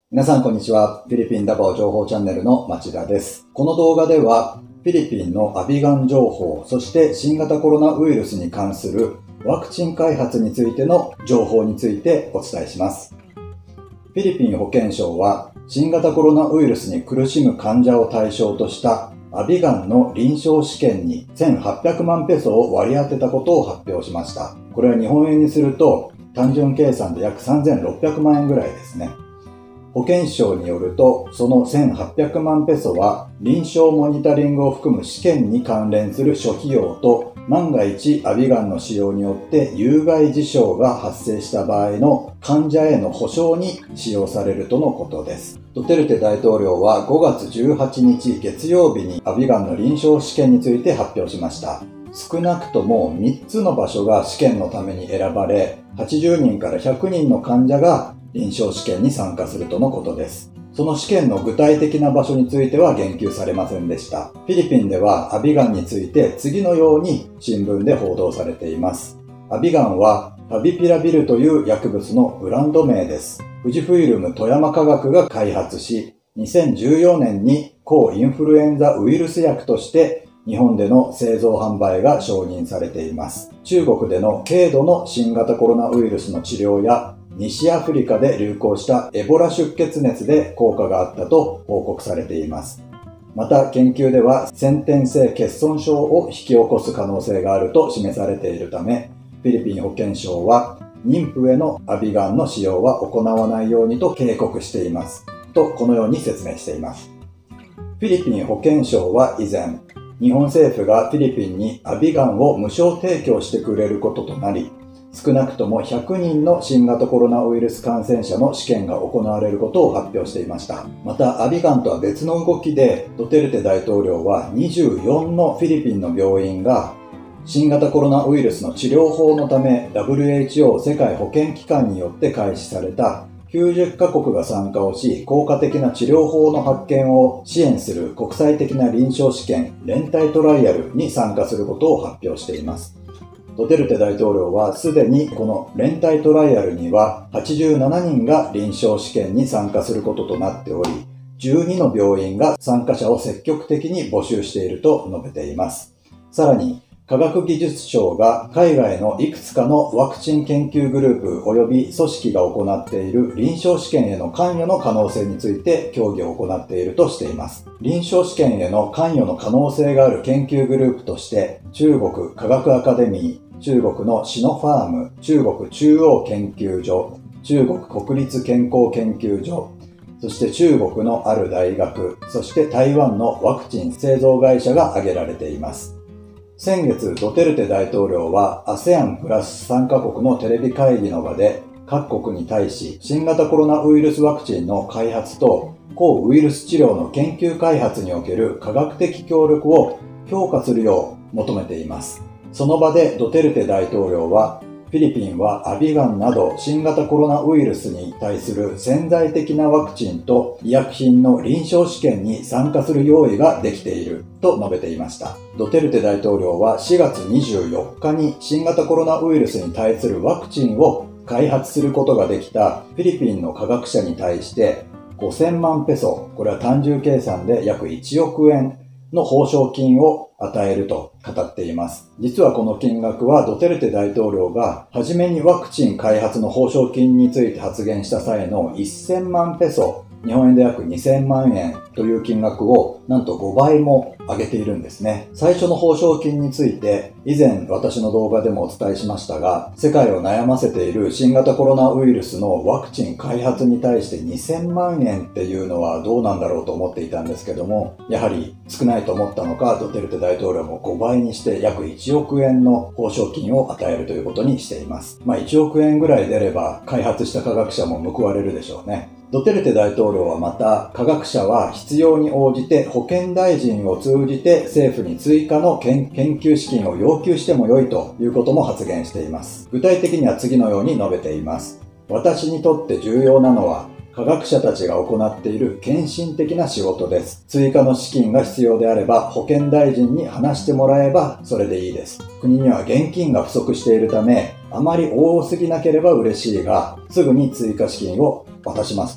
皆さんこんにちは。フィリピンダバオ情報チャンネルの町田です。この動画ではフィリピンのアビガン情報、そして新型コロナウイルスに関するワクチン開発についての情報についてお伝えします。フィリピン保健省は新型コロナウイルスに苦しむ患者を対象としたアビガンの臨床試験に1800万ペソを割り当てたことを発表しました。これは日本円にすると単純計算で約3600万円ぐらいですね。保健省によると、その1800万ペソは臨床モニタリングを含む試験に関連する諸費用と、万が一アビガンの使用によって有害事象が発生した場合の患者への補償に使用されるとのことです。ドテルテ大統領は5月18日月曜日にアビガンの臨床試験について発表しました。少なくとも3つの場所が試験のために選ばれ、80人から100人の患者が臨床試験に参加するとのことです。その試験の具体的な場所については言及されませんでした。フィリピンではアビガンについて次のように新聞で報道されています。アビガンはファビピラビルという薬物のブランド名です。富士フイルム富山化学が開発し、2014年に抗インフルエンザウイルス薬として日本での製造販売が承認されています。中国での軽度の新型コロナウイルスの治療や西アフリカで流行したエボラ出血熱で効果があったと報告されています。また研究では先天性欠損症を引き起こす可能性があると示されているため、フィリピン保健省は妊婦へのアビガンの使用は行わないようにと警告しています。とこのように説明しています。フィリピン保健省は以前、日本政府がフィリピンにアビガンを無償提供してくれることとなり、少なくとも100人の新型コロナウイルス感染者の試験が行われることを発表していました。また、アビガンとは別の動きで、ドテルテ大統領は24のフィリピンの病院が新型コロナウイルスの治療法のため WHO 世界保健機関によって開始された90カ国が参加をし、効果的な治療法の発見を支援する国際的な臨床試験、連帯トライアルに参加することを発表しています。ドテルテ大統領はすでにこの連帯トライアルには87人が臨床試験に参加することとなっており、12の病院が参加者を積極的に募集していると述べています。さらに、科学技術省が海外のいくつかのワクチン研究グループ及び組織が行っている臨床試験への関与の可能性について協議を行っているとしています。臨床試験への関与の可能性がある研究グループとして、中国科学アカデミー、中国のシノファーム、中国中央研究所、中国国立健康研究所、そして中国のある大学、そして台湾のワクチン製造会社が挙げられています。先月、ドテルテ大統領は ASEAN プラス参加国のテレビ会議の場で各国に対し新型コロナウイルスワクチンの開発と抗ウイルス治療の研究開発における科学的協力を強化するよう求めています。その場でドテルテ大統領はフィリピンはアビガンなど新型コロナウイルスに対する潜在的なワクチンと医薬品の臨床試験に参加する用意ができていると述べていました。ドテルテ大統領は4月24日に新型コロナウイルスに対するワクチンを開発することができたフィリピンの科学者に対して5000万ペソ、これは単純計算で約1億円の報奨金を与えると語っています。実はこの金額はドテルテ大統領が初めにワクチン開発の報奨金について発言した際の1000万ペソ、日本円で約2000万円という金額をなんと5倍も上げているんですね。最初の報奨金について以前私の動画でもお伝えしましたが、世界を悩ませている新型コロナウイルスのワクチン開発に対して2000万円っていうのはどうなんだろうと思っていたんですけども、やはり少ないと思ったのか、ドテルテ大統領も5倍にして約1億円の報奨金を与えるということにしています。1億円ぐらい出れば開発した科学者も報われるでしょうね。ドテルテ大統領はまた、科学者は必要に応じて保健大臣を通じて政府に追加の研究資金を要求しても良いということも発言しています。具体的には次のように述べています。私にとって重要なのは、科学者たちが行っている献身的な仕事です。追加の資金が必要であれば保健大臣に話してもらえばそれでいいです。国には現金が不足しているため、あまり多すぎなければ嬉しいが、すぐに追加資金を渡しますと。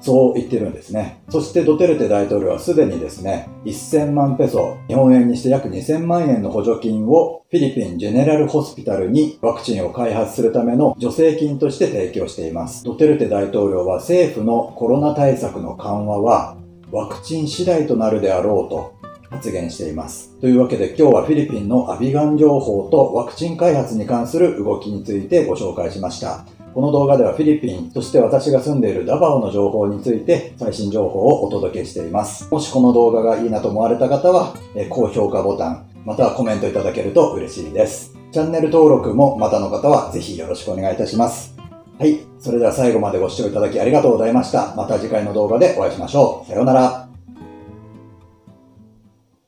そう言ってるんですね。そしてドテルテ大統領はすでにですね、1000万ペソ、日本円にして約2000万円の補助金をフィリピンジェネラルホスピタルにワクチンを開発するための助成金として提供しています。ドテルテ大統領は政府のコロナ対策の緩和はワクチン次第となるであろうと発言しています。というわけで今日はフィリピンのアビガン情報とワクチン開発に関する動きについてご紹介しました。この動画ではフィリピン、そして私が住んでいるダバオの情報について最新情報をお届けしています。もしこの動画がいいなと思われた方は、高評価ボタン、またはコメントいただけると嬉しいです。チャンネル登録もまたの方はぜひよろしくお願いいたします。はい。それでは最後までご視聴いただきありがとうございました。また次回の動画でお会いしましょう。さようなら。